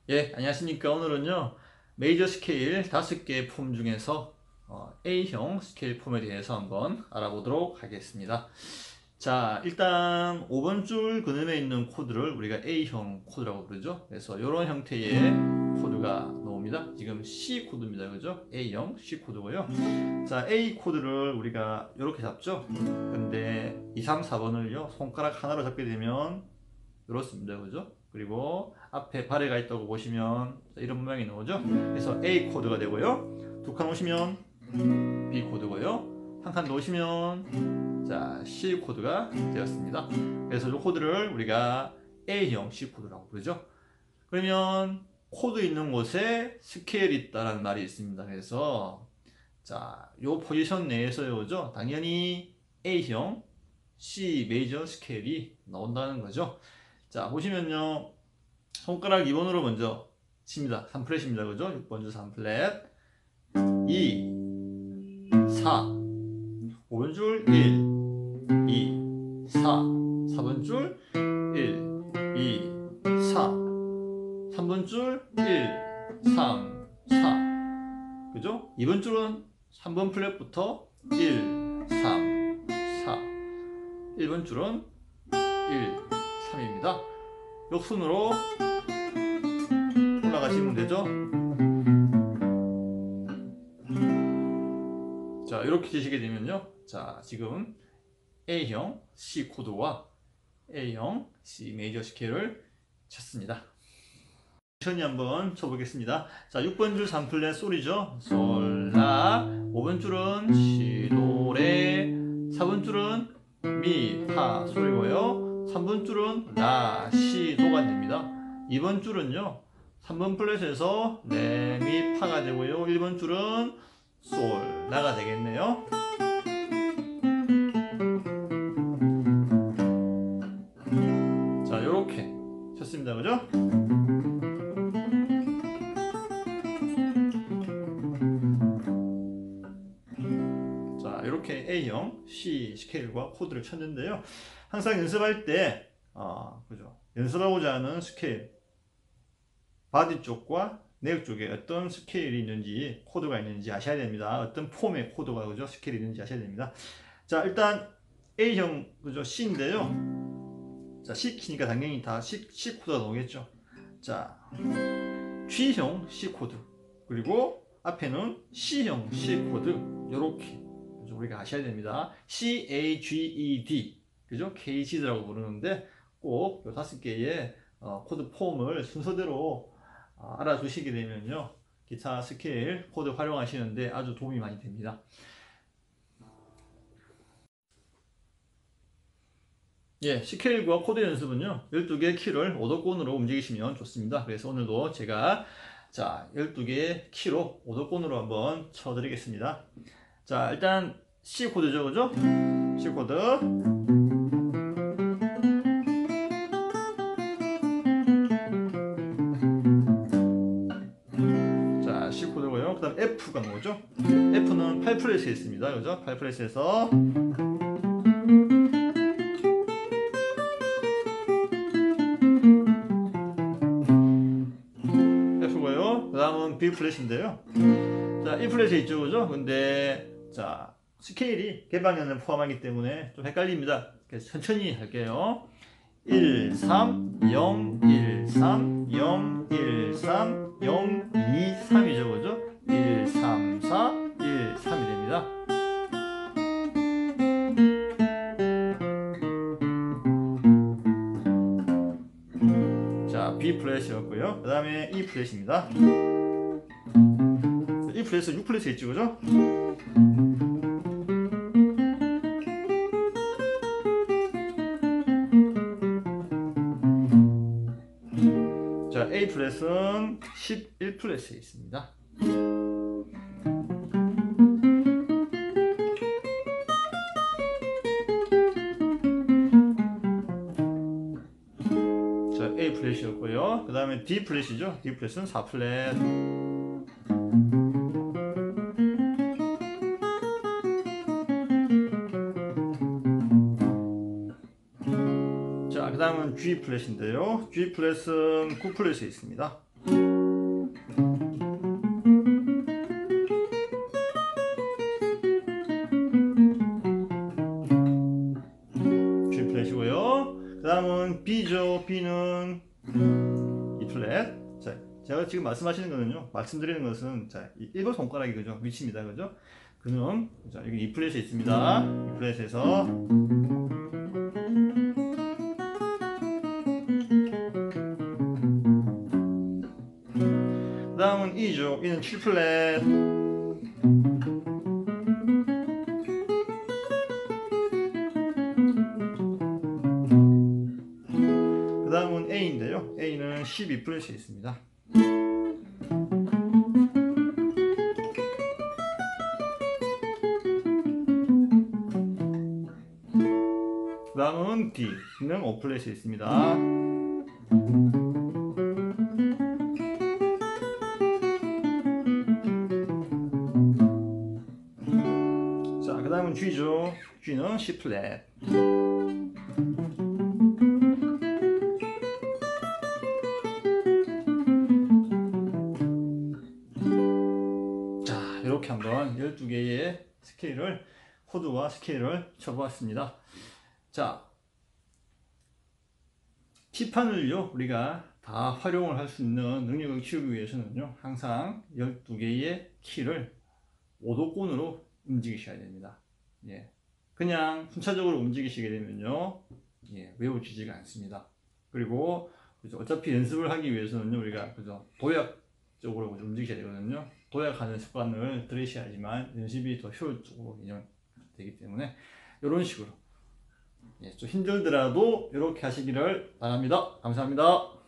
예, 안녕하십니까. 오늘은요, 메이저 스케일 5개의 폼 중에서 A형 스케일 폼에 대해서 한번 알아보도록 하겠습니다. 자, 일단 5번 줄 그늘에 있는 코드를 우리가 A형 코드라고 부르죠. 그래서 이런 형태의 코드가 나옵니다. 지금 C 코드입니다. 그죠? A형 C 코드고요. 자, A 코드를 우리가 이렇게 잡죠. 근데 2, 3, 4번을요, 손가락 하나로 잡게 되면 이렇습니다. 그죠? 그리고 앞에 발에가 있다고 보시면 이런 모양이 나오죠? 그래서 A 코드가 되고요. 두 칸 오시면 B 코드고요. 한 칸 더 오시면 자, C 코드가 되었습니다. 그래서 이 코드를 우리가 A형 C 코드라고 부르죠. 그러면 코드 있는 곳에 스케일이 있다는 말이 있습니다. 그래서 자, 요 포지션 내에서요, 그죠? 당연히 A형 C 메이저 스케일이 나온다는 거죠. 자, 보시면요. 손가락 2번으로 먼저 칩니다. 3플랫입니다. 그죠? 6번 줄 3플랫. 2, 4. 5번 줄 1, 2, 4. 4번 줄 1, 2, 4. 3번 줄 1, 3, 4. 그죠? 2번 줄은 3번 플랫부터 1, 3, 4. 1번 줄은 1, 3입니다. 역순으로 올라가시면 되죠. 자, 이렇게 치시게 되면요. 자, 지금 A형 C 코드와 A형 C 메이저 스케일을 쳤습니다. 천천히 한번 쳐보겠습니다. 자, 6번 줄 3플랫 솔이죠. 솔, 라. 5번 줄은 시, 도, 레. 4번 줄은 미, 파, 솔이고요. 3번 줄은 라, 시, 도가 됩니다. 2번 줄은요. 3번 플랫에서 레, 미, 파가 되고요. 1번 줄은 솔, 라가 되겠네요. 자, 요렇게 쳤습니다. 그죠? 자, 이렇게 A형 C 스케일과 코드를 쳤는데요. 항상 연습할 때, 그죠? 연습하고자 하는 스케일, 바디 쪽과 네일 쪽에 어떤 스케일이 있는지, 코드가 있는지 아셔야 됩니다. 어떤 폼의 코드가, 그죠? 스케일이 있는지 아셔야 됩니다. 자, 일단 A형, 그죠? C인데요. 자, C 키니까 당연히 다 C 코드가 나오겠죠. 자, G형 C 코드. 그리고 앞에는 C형 C 코드. 요렇게. 우리가 아셔야 됩니다. CAGED. 그죠? KGD라고 부르는데 꼭 이 5개의 코드 폼을 순서대로 알아두시게 되면요. 기타 스케일 코드 활용하시는데 아주 도움이 많이 됩니다. 예, 스케일과 코드 연습은요. 12개의 키를 오도권으로 움직이시면 좋습니다. 그래서 오늘도 제가 자, 12개의 키로 오도권으로 한번 쳐드리겠습니다. 자, 일단 C 코드죠, 그죠? C 코드. 자, C 코드고요. 그다음 F가 뭐죠? F는 8플랫에 있습니다, 그죠? 8플랫에서 F고요. 그다음은 B 플랫인데요. 자, E 플랫에 있죠, 그죠? 근데 자, 스케일이 개방면을 포함하기 때문에 좀 헷갈립니다. 그래서 천천히 할게요. 1, 3, 0, 1, 3, 0, 1, 3, 0, 2, 3이죠, 그죠? 1, 3, 4, 1, 3이 됩니다. 자, B 플랫이었고요. 그 다음에 E 플랫입니다. E 플랫은 6플랫에 있죠, 그죠? 자, A 플랫은 11플랫에 있습니다. 자, A 플랫이었고요. 그 다음에 D 플랫이죠. D 플랫은 4플랫. 자, 그 다음은 G 플랫인데요. G 플랫은 9플랫에 있습니다. 플랫. 자, 제가 지금 말씀드리는 것은 자, 이 1번 손가락이 그죠? 위치입니다. 그죠? 그는 자, 여기 E 플랫에 있습니다. E 플랫에서 그 다음은 E죠. E는 7 플랫. 그 다음은 A인데요. A는 12 플랫에 있습니다. 그 다음은 D는 5 플랫에 있습니다. 자, 그 다음은 G죠. G는 C 플랫. 자, 이렇게 한번 12개의 스케일을, 코드와 스케일을 쳐보았습니다. 자, 키판을요, 우리가 다 활용을 할 수 있는 능력을 키우기 위해서는요, 항상 12개의 키를 5도권으로 움직이셔야 됩니다. 예. 그냥 순차적으로 움직이시게 되면요, 예, 외워지지가 않습니다. 그리고 그죠, 어차피 연습을 하기 위해서는요, 우리가 그죠, 도약적으로 움직이셔야 되거든요. 도약하는 습관을 들이셔야지만 연습이 더 효율적으로 되기 때문에 이런 식으로 예, 좀 힘들더라도 이렇게 하시기를 바랍니다. 감사합니다.